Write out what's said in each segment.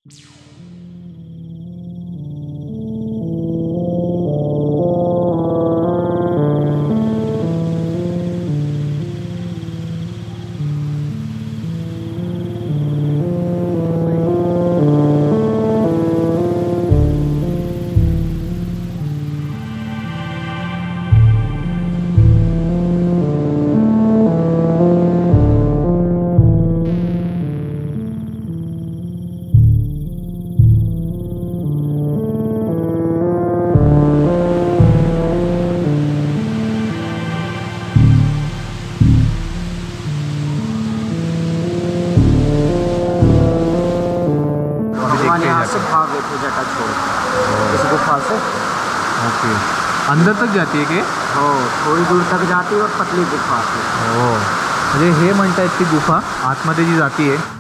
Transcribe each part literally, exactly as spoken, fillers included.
Okay, अंदर तक जाती है की? हो, थोड़ी दूर तक जाती है और पतली गुफा है। हो, म्हणजे हे म्हणतायत ती गुफा आतमध्ये जी जाती आहे।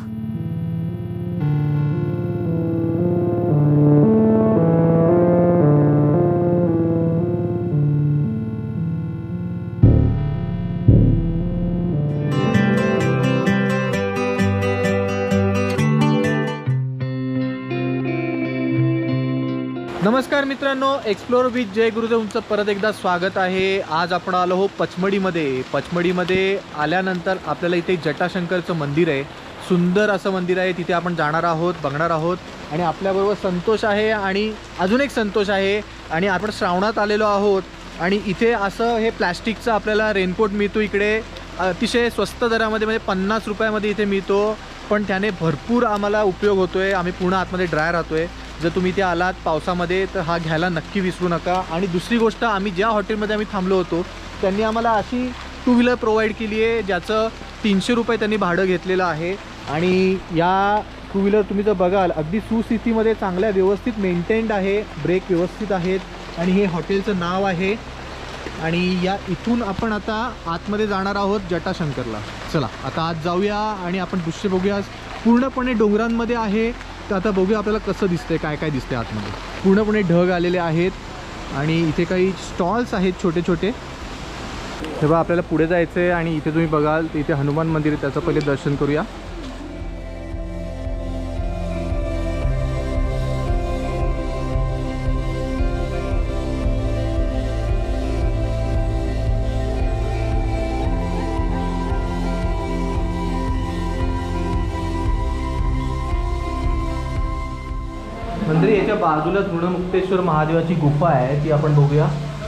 नमस्कार मित्रांनो, एक्सप्लोर विथ जय गुरुदेवचं परत एकदा स्वागत आहे। आज आपण आलो हो पचमढीमध्ये। पचमढीमध्ये आल्यानंतर आपल्याला इथे जटाशंकरचं मंदिर आहे, सुंदर असं मंदिर आहे, तिथे आपण जाणार आहोत, बघणार आहोत। आणि आपल्याबरोबर संतोष आहे आणि अजून एक संतोष आहे आणि आपण श्रावणात आलेलो आहोत आणि इथे असं हे प्लास्टिकचं आपल्याला रेनकोट मिळतो इकडे अतिशय स्वस्त दरामध्ये, म्हणजे पन्नास रुपयामध्ये इथे मिळतो, पण त्याने भरपूर आम्हाला उपयोग होतोय। आम्ही पूर्ण आतमध्ये ड्राय राहतोय। जर तुम्ही इथे आलात पावसामध्ये तर हा घ्यायला नक्की विसरू नका। आणि दुसरी गोष्ट, आम्ही ज्या हॉटेलमध्ये आम्ही थांबलो होतो त्यांनी आम्हाला अशी टू व्हीलर प्रोव्हाइड केली आहे ज्याचं तीनशे रुपये त्यांनी भाडं घेतलेलं आहे। आणि या टू व्हीलर तुम्ही जर बघाल अगदी सुस्थितीमध्ये चांगल्या व्यवस्थित मेंटेन्ड आहे, ब्रेक व्यवस्थित आहेत आणि हे हॉटेलचं नाव आहे। आणि या इथून आपण आता आतमध्ये जाणार आहोत जटाशंकरला। चला आता आत जाऊया आणि आपण दृश्य बघूया। पूर्णपणे डोंगरांमध्ये आहे, तर आता बघूया आपल्याला कसं दिसतंय, काय काय दिसतंय आतमध्ये। पूर्णपणे ढग आलेले आहेत आणि इथे काही स्टॉल्स आहेत छोटे छोटे। तेव्हा आपल्याला पुढे जायचं आहे आणि इथे तुम्ही बघाल तर इथे हनुमान मंदिर आहे, त्याचं पहिले दर्शन करूया। मंदिर याच्या बाजूला ऋणमुक्तेश्वर महादेवाची गुफा आहे, ती आपण बघूया।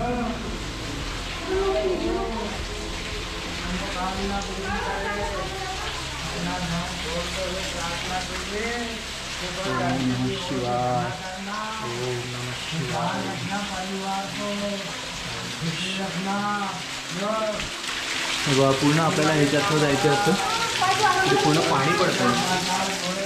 पूर्ण आपल्याला ह्याच्यातनं जायचं असतं, पूर्ण पाणी पडतं।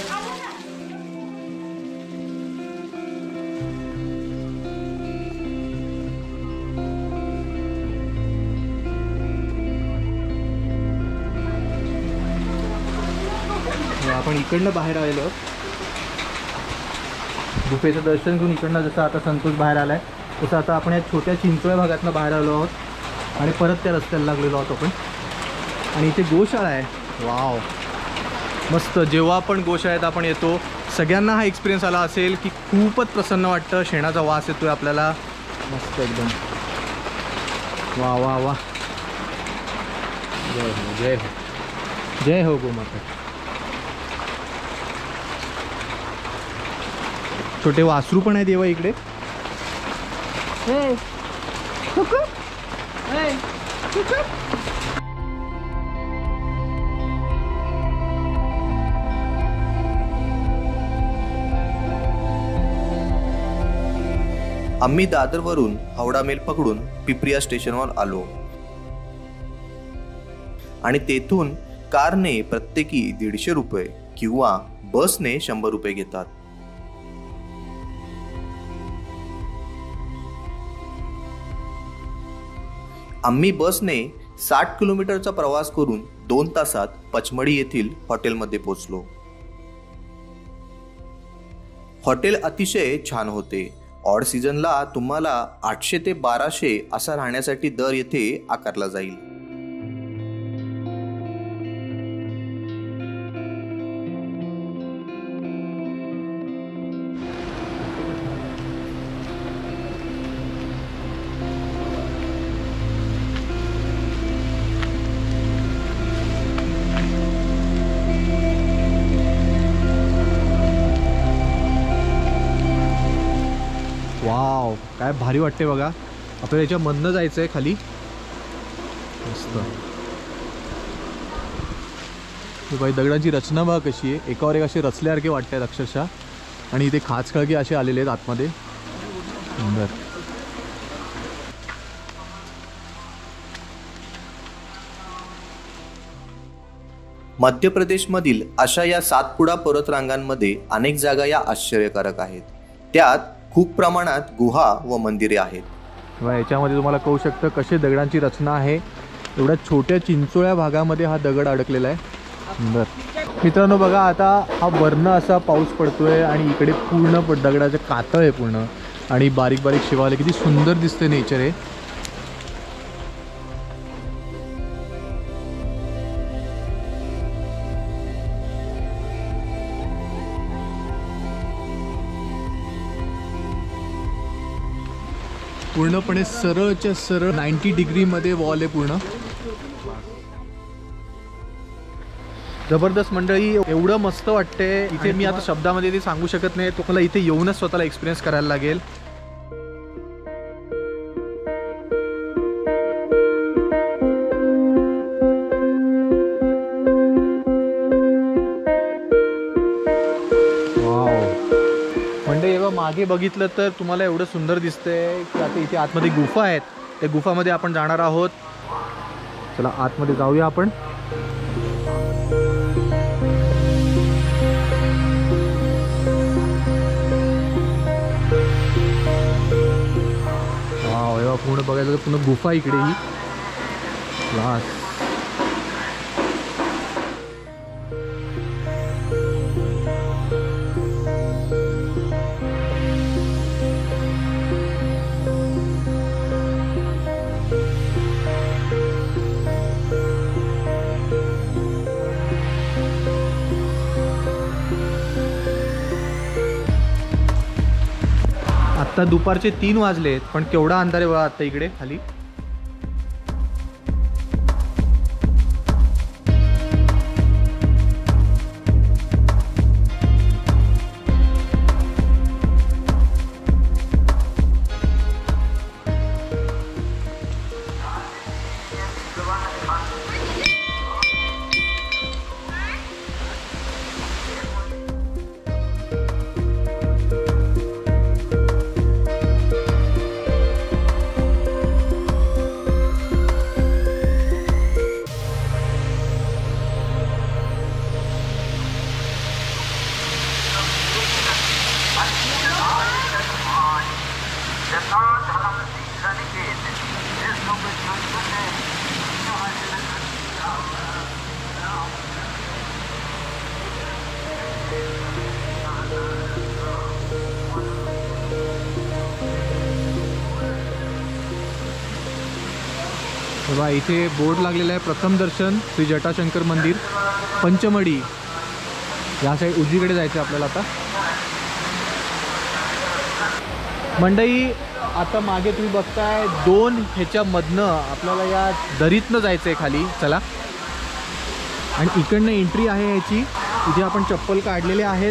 आपण इकडनं बाहेर आलेलो, गुफेचं दर्शन घेऊन इकडनं जसं आता संतोष बाहेर आलाय तसं आता आपण या छोट्या चिंचोळ्या भागातनं बाहेर आलो आहोत आणि परत त्या रस्त्याला लागलेलो आहोत आपण। आणि इथे गोशाळा आहे, वाव मस्त। जेव्हा आपण गोशाळेत आपण येतो सगळ्यांना हा एक्सपिरियन्स आला असेल की खूपच प्रसन्न वाटतं, शेणाचा वास येतोय आपल्याला, मस्त एकदम। वा वा वा, जय हो जय हो जय हो गोमाता। छोटे वासरू पण आहे देवा इकडे। आम्ही दादरवरून हावडा मेल पकडून पिपरिया स्टेशनवर आलो आणि तेथून कारने प्रत्येकी दीडशे रुपये किंवा बसने शंभर रुपये घेतात। आम्ही बसने साठ किलोमीटरचा प्रवास करून दोन तासात पचमढी येथील हॉटेलमध्ये पोहोचलो। हॉटेल अतिशय छान होते। ऑड सीझनला तुम्हाला आठशे ते बाराशे असा राहण्यासाठी दर येथे आकारला जाईल। वाव, काय भारी वाटते बघा. आपल्याला याच्यामधनं जायचं आहे खाली. मस्त. बाई दगडांची रचना बघा कशी आहे, एकावर एक असे रचल्यासारखे वाटतात अक्षरशः. आणि इथे खाचखळगे असे आलेले आहेत आतमध्ये. सुंदर. मध्य प्रदेशमधील अशा या सातपुडा पर्वतरांगांमध्ये अनेक जागा या आश्चर्यकारक आहेत. त्यात खूप प्रमाणात गुहा व मंदिरे आहेत. याच्यामध्ये तुम्हाला कळू शकतं कशी दगडांची रचना आहे. एवढ्या छोट्या चिंचोळ्या भागामध्ये हा दगड अडकलेला आहे. सुंदर. मित्रांनो बघा, आता हा वर्ण असा पाऊस पडतोय आणि इकडे पूर्ण दगडाचं कातळ आहे पूर्ण, आणि बारीक बारीक शिवाले. किती सुंदर दिसते नेचर आहे. पूर्णपणे सरळच्या सरळ नाईंटी डिग्रीमध्ये वॉल आहे पूर्ण. जबरदस्त मंडळी, एवढं मस्त वाटते इथे. मी आता शब्दामध्ये ते सांगू शकत नाही. तुम्हाला इथे येऊनच स्वतःला एक्सपिरियन्स करायला लागेल. म्हणजे मागे बघितलं तर तुम्हाला एवढं सुंदर दिसतंय की आता इथे आतमध्ये गुफा आहेत. त्या गुफामध्ये आपण जाणार आहोत. चला आतमध्ये जाऊया आपण. वाव, एव्हा पूर्ण बघायचं तर पूर्ण गुफा इकडे ही. क्लास. आता दुपारचे तीन वाजलेत, पण केवढा अंधार आहे बघा आता इकडे खाली. बघा इथे बोर्ड लागलेला आहे, प्रथम दर्शन श्री जटाशंकर मंदिर पंचमढी. या साईड उजवीकडे जायचं आपल्याला आता. मंडई आता मागे तुम्ही बघताय दोन ह्याच्यामधनं आपल्याला या दरीतनं जायचं आहे खाली. चला. आणि इकडनं एंट्री आहे याची. इथे आपण चप्पल काढलेले आहेत.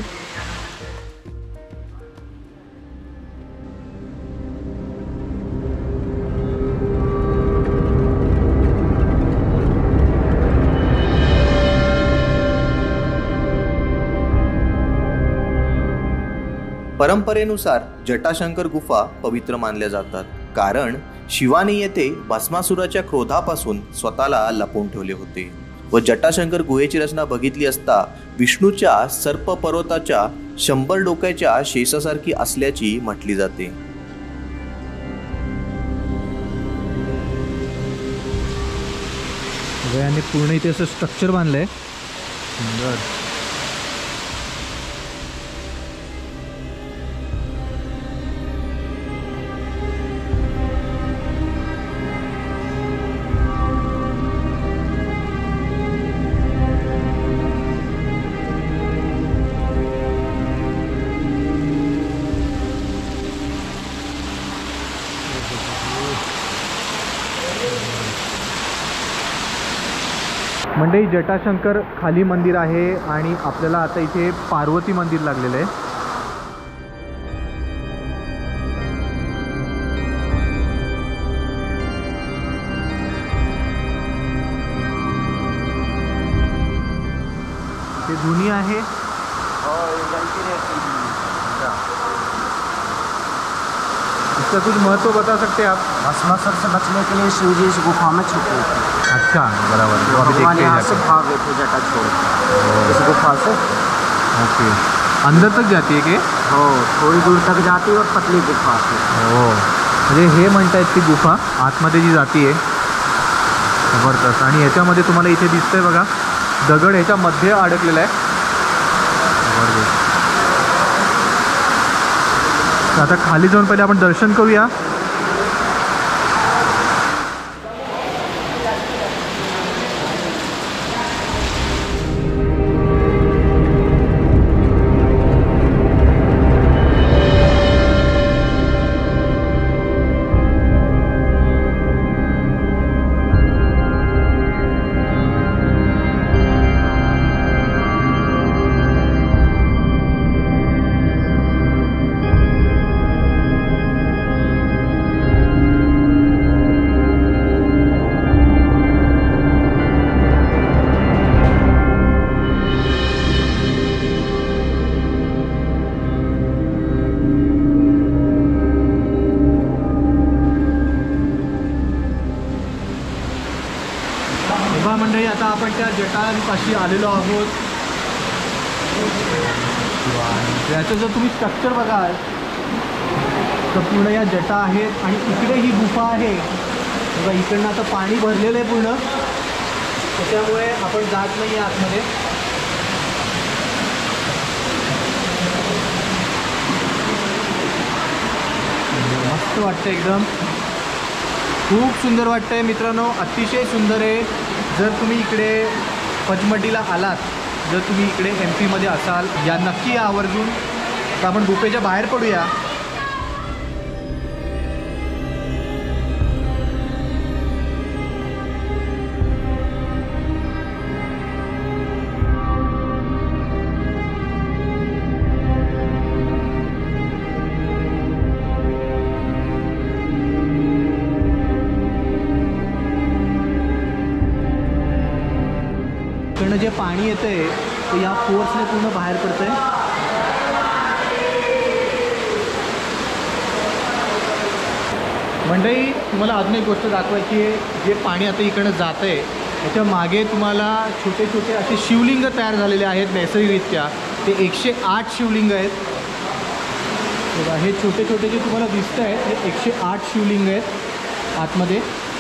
परंपरेनुसार जटाशंकर गुफा पवित्र मानल्या जातात, कारण शिवाने येथे भस्मासुराच्या क्रोधापासून स्वतःला लपवून ठेवले होते. व जटाशंकर गुहेची रचना बघितली असता विष्णूच्या सर्प पर्वताच्या शंभर डोक्याच्या शेषासारखी असल्याची म्हटली जाते. याने पूर्ण इथे असं स्ट्रक्चर बांधलंय. सुंदर. मंडई जटाशंकर खाली मंदिर आहे आणि आपल्याला आता इथे पार्वती मंदिर लागलेलं आहे. जुनी आहे। इसका कुछ महत्व बता सकते हैं आप? भस्मासुर से बचने के लिए शिव जी इस गुफा में छुपे थे। अच्छा, बराबर। तो अभी भगवान देखते हैं यहाँ से जाके। भाग गए थे जटा छोड़ के इस गुफा से। ओके, अंदर तक जाती है की? हो, थोड़ी दूर तक जाती है और पतली गुफा से। हो, म्हणजे हे म्हणतायत ती गुफा आतमध्ये जी जाती आहे जबरदस्त। आणि ह्याच्यामध्ये तुम्हाला इथे दिसतंय बघा, दगड ह्याच्या मध्ये अडकलेला आहे। जबरदस्त। तर आता खाली जाऊन पहिले आपण दर्शन करूया। बघा मंडळी, आता आपण त्या जटांपाशी आलेलो आहोत। याचं जर तुम्ही स्ट्रक्चर बघाल तर पूर्ण या जटा आहेत आणि इकडे ही गुफा आहे बघा। इकडनं आता पाणी भरलेलं आहे पूर्ण, त्याच्यामुळे आपण जात नाही आहे आतमध्ये। मस्त वाटतं एकदम, खूप सुंदर वाटतंय मित्रांनो, अतिशय सुंदर आहे। जर तुम्ही इकडे पचमढीला आलात, जर तुम्ही इकडे एम पीमध्ये असाल, या नक्की या आवर्जून। तर आपण गुफेच्या बाहेर पडूया। इकडनं जे पाणी येतंय ते या फोर्सने पूर्ण बाहेर पडतंय। मंडळी, तुम्हाला अजून एक गोष्ट दाखवायची आहे। जे पाणी आता इकडनं जातं आहे त्याच्या मागे तुम्हाला छोटे छोटे असे शिवलिंग तयार झालेले आहेत नैसर्गिकरित्या। ते एकशे आठ शिवलिंग आहेत बघा। हे छोटे छोटे जे तुम्हाला दिसत आहेत हे एकशे आठ शिवलिंग आहेत आतमध्ये।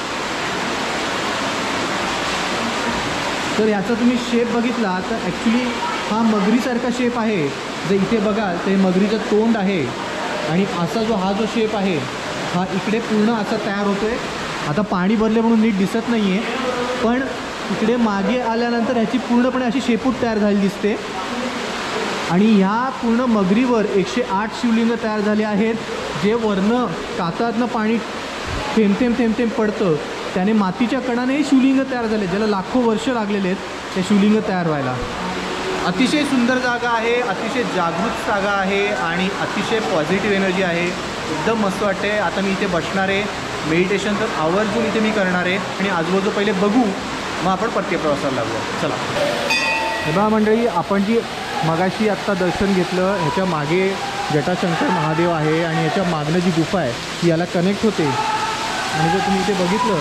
तर याचा तुम्ही शेप बघितला तर ॲक्च्युली हा मगरीसारखा शेप आहे। जर इथे बघाल तर हे मगरीचं तोंड आहे आणि असा जो हा जो शेप आहे हा इकडे पूर्ण असा तयार होतो आहे। आता पाणी भरले म्हणून नीट दिसत नाही आहे, पण इकडे मागे आल्यानंतर ह्याची पूर्णपणे अशी शेपूट तयार झाली दिसते। आणि ह्या पूर्ण मगरीवर एकशे आठ शिवलिंग तयार झाले आहेत, जे वरनं कातातनं पाणी थेंब थेंब थेंब थेंब पडतं, त्याने मातीच्या कणाने शिवलिंग तयार झाले, ज्याला लाखो वर्ष लागलेले आहेत ते शिवलिंग तयार व्हायला। अतिशय सुंदर जागा आहे, अतिशय जागृत जागा आहे आणि अतिशय पॉझिटिव्ह एनर्जी आहे। एकदम मस्त वाटते। आता मी इथे बसणार आहे, मेडिटेशन तर आवर्जून इथे मी करणार आहे आणि आजूबाजू पहिले बघू, मग आपण परतीय प्रवासाला लागू। चला बघा मंडळी, आपण जी मगाशी आत्ता दर्शन घेतलं ह्याच्या मागे जटाशंकर महादेव आहे आणि ह्याच्या मागनं जी गुफा आहे ती याला कनेक्ट होते। आणि जर तुम्ही इथे बघितलं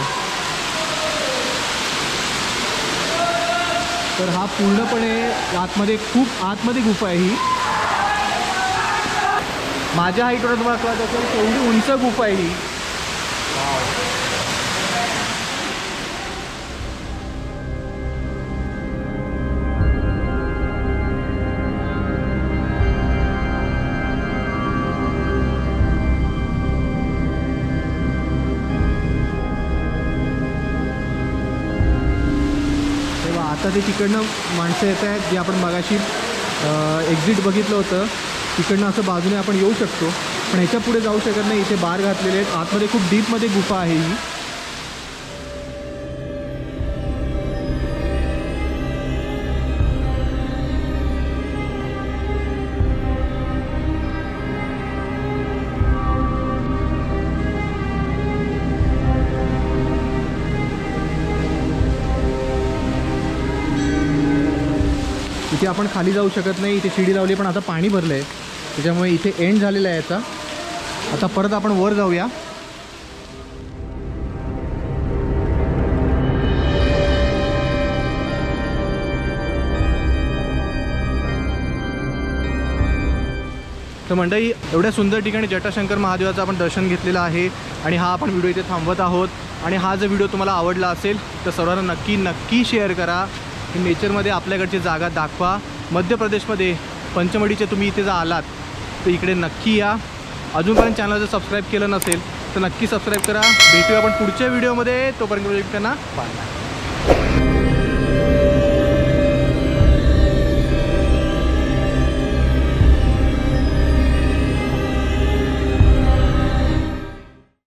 तर हा पूर्णपणे आतमध्ये, खूप आतमध्ये गुफा आहे ही। माझ्या हाईटवर तुम्हाला कळत असेल एवढी उंच गुफा आहे ही। आता ते तिकडनं माणसं येत आहेत जे आपण मगाशी एक्झिट बघितलं होतं, तिकडनं असं बाजूने आपण येऊ शकतो, पण ह्याच्या पुढे जाऊ शकत नाही। इथे बार घातलेले आहेत, आतमध्ये खूप डीपमध्ये गुफा आहे ही। इथे आपण खाली जाऊ शकत नाही, इथे शिडी लावली पण आता पाणी भरलं आहे, त्याच्यामुळे इथे एंड झालेला आहे याचा. आता परत आपण वर जाऊया. तर मंडळी, एवढ्या सुंदर ठिकाणी जटाशंकर महादेवाचं आपण दर्शन घेतलेलं आहे आणि हा आपण व्हिडिओ इथे थांबवत आहोत. आणि हा जर व्हिडिओ तुम्हाला आवडला असेल तर सर्वांना नक्की नक्की शेअर करा. नेचरमध्ये आपल्याकडची जागा दाखवा. मध्य प्रदेशमध्ये पंचमढीचे तुम्ही इथे जर आलात तर इकडे नक्की या. अजूनपर्यंत चॅनल जर सबस्क्राईब केलं नसेल तर नक्की सबस्क्राईब करा. भेटूया आपण पुढच्या व्हिडिओमध्ये. तोपर्यंत त्यांना बाय.